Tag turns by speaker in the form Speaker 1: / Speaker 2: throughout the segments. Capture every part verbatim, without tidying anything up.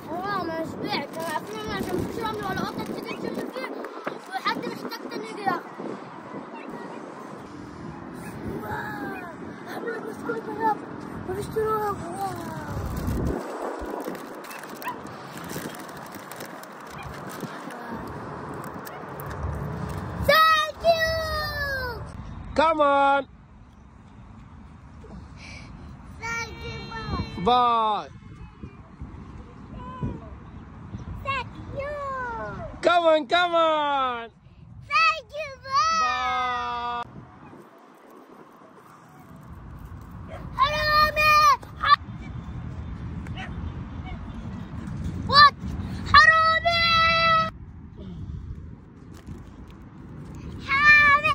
Speaker 1: حرام انا شبعت، انا عارفين عشان مفيش رمل ولا قطه تيجي تشم فيه وحد محتاج تاني يجي ياخد. احنا بسكوت بناكل مفيش تراب. Thank you.
Speaker 2: Come on.
Speaker 1: Thank you.
Speaker 2: Bye.
Speaker 1: Thank you.
Speaker 2: Come on, come on.
Speaker 1: Thank you.
Speaker 2: Bye.
Speaker 1: حرامي. What? حرامي. حرامي.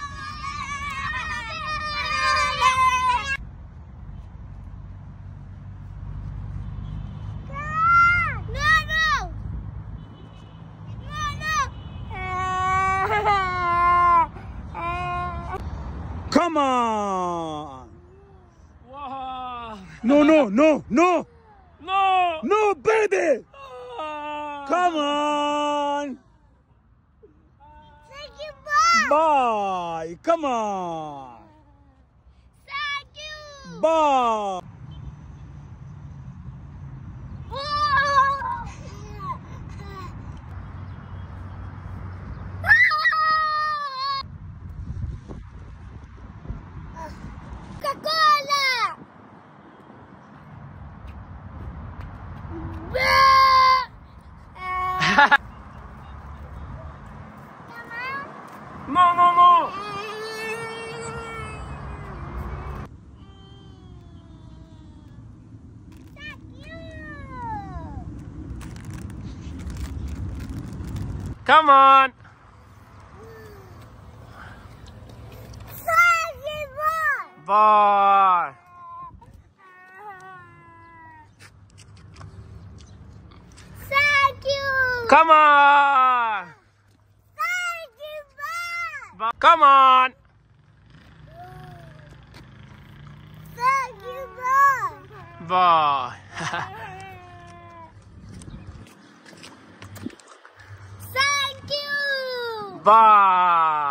Speaker 1: No, no. No, no.
Speaker 3: Come on!
Speaker 2: Wow.
Speaker 3: No, no, no, no!
Speaker 2: No.
Speaker 3: No, baby!
Speaker 2: Ah.
Speaker 3: Come on!
Speaker 1: Thank you, Bob.
Speaker 3: Bye! Come on!
Speaker 1: Thank you.
Speaker 3: Bye!
Speaker 1: Coca-Cola.
Speaker 2: No, no, no.
Speaker 1: Thank you.
Speaker 2: Come on.
Speaker 1: Thank you, Bob.
Speaker 2: Bye.
Speaker 1: Thank you.
Speaker 2: Come on.
Speaker 1: Thank you, Bob.
Speaker 2: Bye. Come on.
Speaker 1: Thank you, Bob.
Speaker 2: Bye.
Speaker 1: Thank you.
Speaker 2: Bye.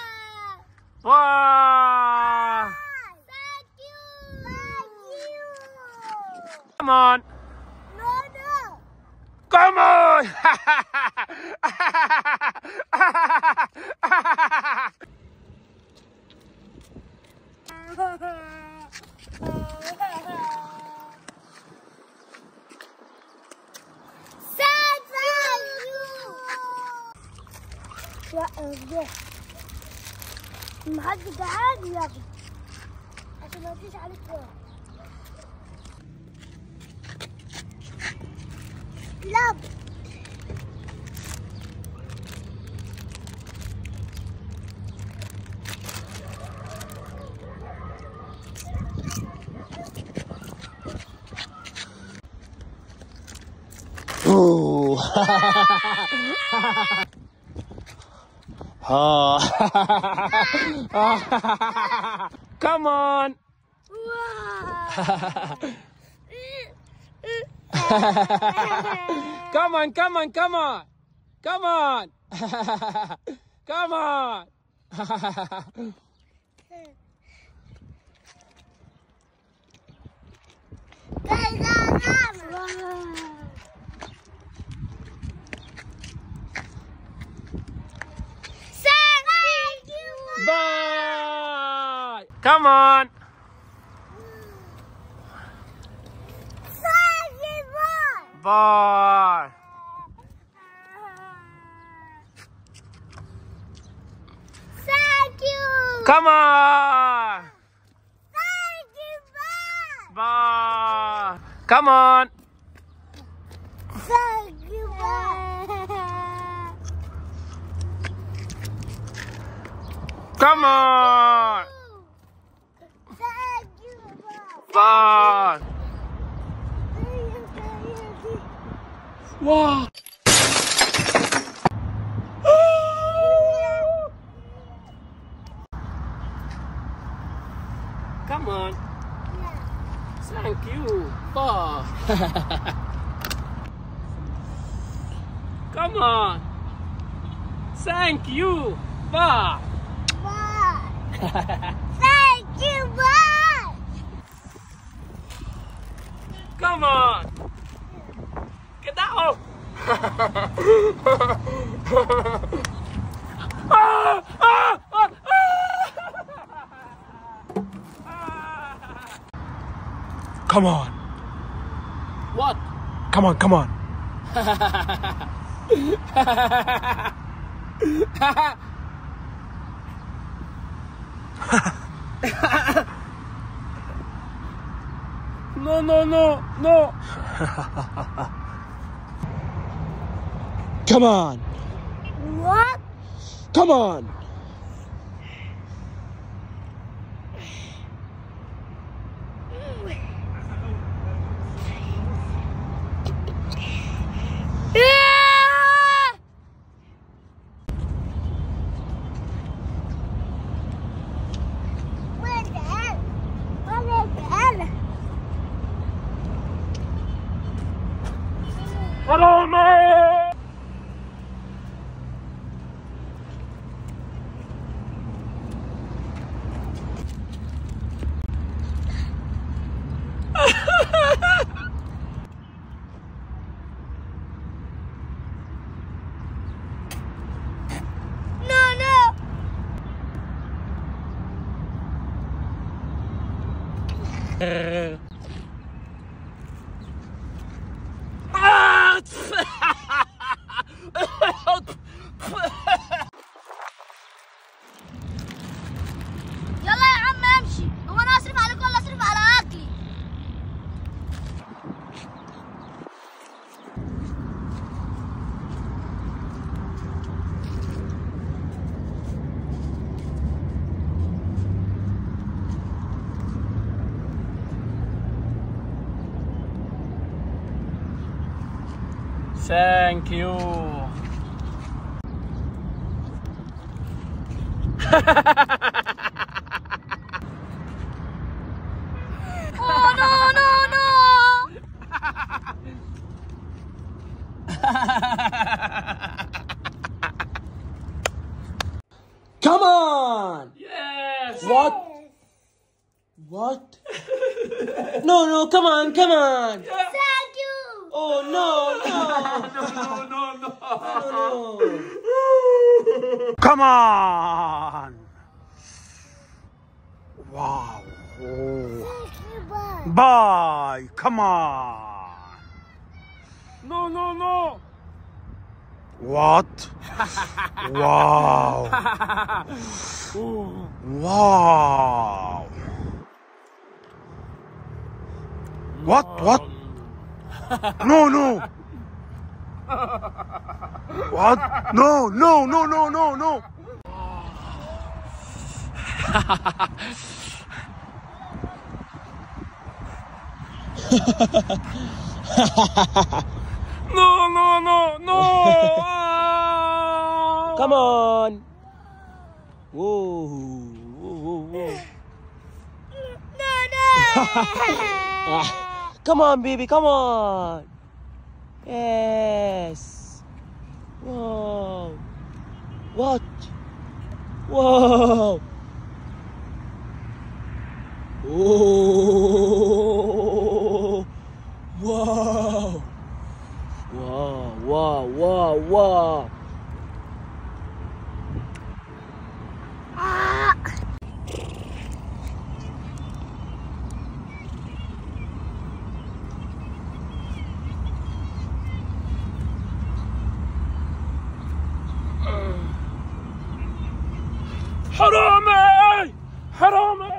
Speaker 2: Bye.
Speaker 1: Thank you. Thank you.
Speaker 2: Come on.
Speaker 1: No, no.
Speaker 2: Come on.
Speaker 1: Thank you. يا ده ما حد قاعد ياخد عشان ما تجيش عليك واحد. لا
Speaker 2: Ooh. Oh. Come on. Come on, come on, come on. Come on. Come on. Bye. Come on. Bye.
Speaker 1: Thank you.
Speaker 2: Come on.
Speaker 1: Thank you, Bob.
Speaker 2: Bye. Come on.
Speaker 1: Thank you, Bob.
Speaker 2: Come on.
Speaker 1: Thank you, Bob.
Speaker 2: Bye. Wow. Come on.
Speaker 1: Yeah.
Speaker 2: Thank you. Bye. Come on. Thank you. Bye.
Speaker 1: Bye. Thank you. Bye.
Speaker 2: Come on. Get out. ah, ah, ah, ah.
Speaker 3: Come on.
Speaker 2: What?
Speaker 3: Come on, come on.
Speaker 2: No, no, no, no.
Speaker 3: Come on.
Speaker 1: What?
Speaker 3: Come on.
Speaker 2: Hello, man.
Speaker 1: No, no. يلا يا عم امشي. هو انا اصرف عليك ولا اصرف على اكلي؟
Speaker 2: Thank you.
Speaker 1: Oh no no no!
Speaker 3: Come on.
Speaker 2: Yes.
Speaker 3: What? What? No, no, come on, come on.
Speaker 1: Thank you.
Speaker 3: Oh, no, no.
Speaker 2: No, no, no.
Speaker 3: No. Come on. Wow.
Speaker 1: Thank you. Bye.
Speaker 3: Bye. Come on.
Speaker 2: No, no, no.
Speaker 3: What? Wow. Wow. What? What? No, no. What? No, no, no, no, no, no.
Speaker 2: No, no, no, no. Ah.
Speaker 3: Come on. Whoa. Whoa, whoa, whoa.
Speaker 1: No no.
Speaker 3: Come on, baby, come on. Yes. Whoa. What? Whoa. Oh. Wow. Wow, wow, wow, wow.
Speaker 1: Ah.
Speaker 2: حرامي! حرامي!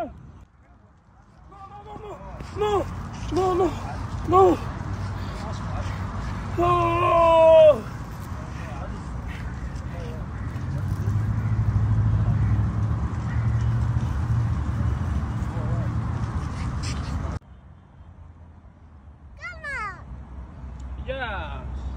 Speaker 2: No, no, no, no, no. Oh.
Speaker 1: Come on.
Speaker 2: Yes.